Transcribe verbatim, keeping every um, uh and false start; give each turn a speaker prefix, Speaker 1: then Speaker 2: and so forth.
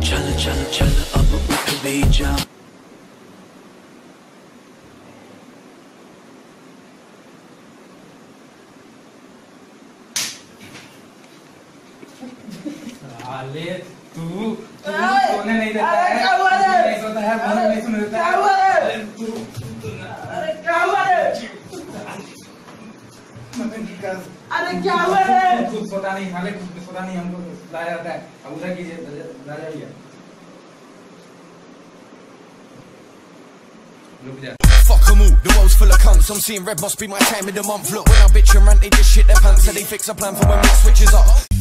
Speaker 1: चल चल चल अब उठ भी जा।
Speaker 2: साले तू तू सोने नहीं देता है, नहीं सोता है, बोलने नहीं सुन देता है। अरे तू अरे क्या हुआ रे? अरे क्या हुआ रे? खुद सोता नहीं, साले खुद सोता नहीं, हमको लाया जाता है। अब उधर कीजिए, ला जाइए। रुक जा।
Speaker 3: Fuck 'em all, the world's full of cunts. I'm seeing red, must be my time of the month. Look, when I bitch and rant, they just shit their pants. So they fix a plan for when it switches up.